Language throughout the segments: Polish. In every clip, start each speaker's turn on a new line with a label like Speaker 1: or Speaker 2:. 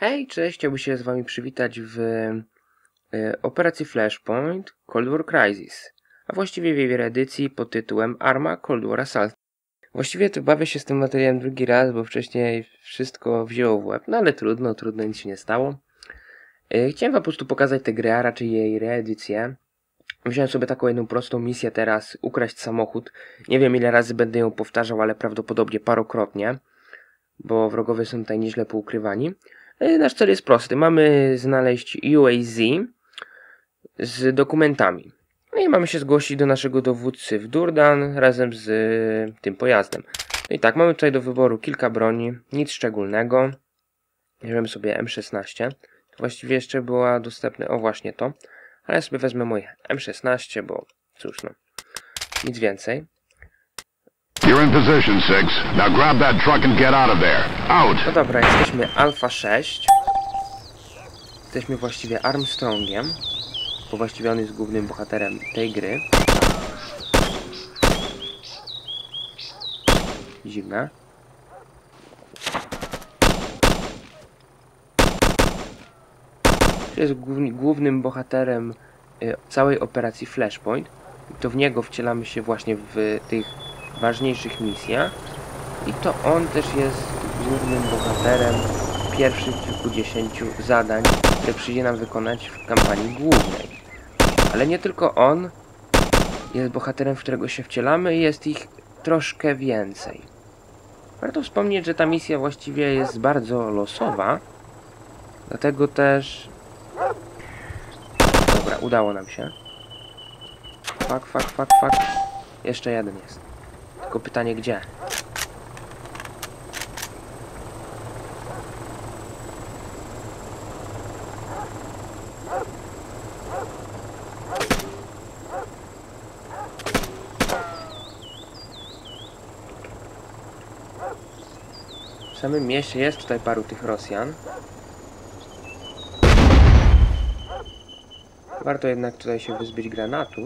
Speaker 1: Hej, cześć, chciałbym się z wami przywitać w operacji Flashpoint Cold War Crisis, a właściwie w jej reedycji pod tytułem Arma Cold War Assault. Właściwie to bawię się z tym materiałem drugi raz, bo wcześniej wszystko wzięło w łeb, no ale trudno, nic się nie stało. Chciałem wam po prostu pokazać tę grę, a raczej jej reedycję. Wziąłem sobie taką jedną prostą misję teraz, ukraść samochód. Nie wiem ile razy będę ją powtarzał, ale prawdopodobnie parokrotnie, bo wrogowie są tutaj nieźle poukrywani. Nasz cel jest prosty. Mamy znaleźć UAZ z dokumentami. No i mamy się zgłosić do naszego dowódcy w Durdan razem z tym pojazdem. No i tak, mamy tutaj do wyboru kilka broni. Nic szczególnego. Bierzemy sobie M16. Właściwie jeszcze była dostępna, o właśnie to. Ale ja sobie wezmę moje M16, bo cóż no, nic więcej.
Speaker 2: You're in position, 6. Now grab that truck and get out of there. Out!
Speaker 1: No dobra, jesteśmy Alpha 6. Jesteśmy właściwie Armstrongiem, bo właściwie on jest głównym bohaterem tej gry. Dziwne. Jest głównym bohaterem całej operacji Flashpoint. To w niego wcielamy się właśnie w tych ważniejszych misjach. I to on też jest głównym bohaterem pierwszych kilkudziesięciu zadań, które przyjdzie nam wykonać w kampanii głównej. Ale nie tylko on jest bohaterem, w którego się wcielamy, jest ich troszkę więcej. Warto wspomnieć, że ta misja właściwie jest bardzo losowa, dlatego też... Dobra, udało nam się. Fuck. Jeszcze jeden jest. Tylko pytanie gdzie? W samym mieście jest tutaj paru tych Rosjan. Warto jednak tutaj się wyzbyć granatów.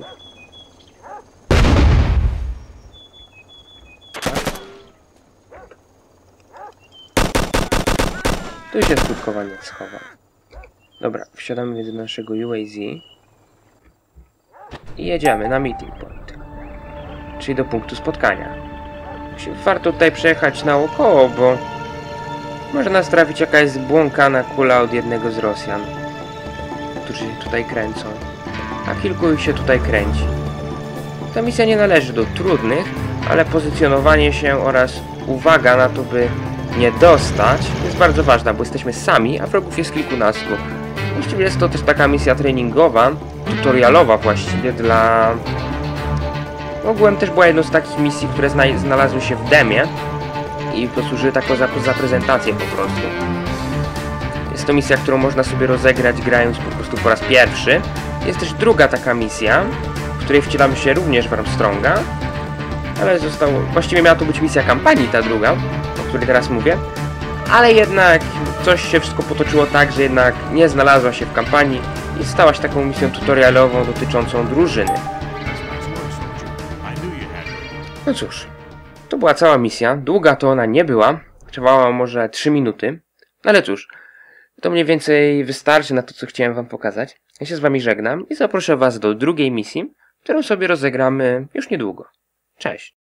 Speaker 1: Tu się skutkowanie schowa. Dobra, wsiadamy więc do naszego UAZ i jedziemy na meeting point, czyli do punktu spotkania. Warto tutaj przejechać naokoło, bo może nas trafić jakaś zbłąkana kula od jednego z Rosjan, którzy się tutaj kręcą, a kilku ich się tutaj kręci. Ta misja nie należy do trudnych, ale pozycjonowanie się oraz uwaga na to, by nie dostać, jest bardzo ważna, bo jesteśmy sami, a wrogów jest kilkunastu. Właściwie jest to też taka misja treningowa, tutorialowa właściwie dla... Ogółem też była jedną z takich misji, które znalazły się w demie i posłużyły taką za prezentację po prostu. Jest to misja, którą można sobie rozegrać grając po prostu po raz pierwszy. Jest też druga taka misja, w której wcielamy się również w Armstronga, ale właściwie miała to być misja kampanii ta druga, o której teraz mówię, ale jednak coś się wszystko potoczyło tak, że jednak nie znalazła się w kampanii i stała się taką misją tutorialową dotyczącą drużyny. No cóż, to była cała misja, długa to ona nie była, trwała może 3 minuty, ale cóż, to mniej więcej wystarczy na to, co chciałem wam pokazać. Ja się z wami żegnam i zaproszę was do drugiej misji, którą sobie rozegramy już niedługo. Cześć!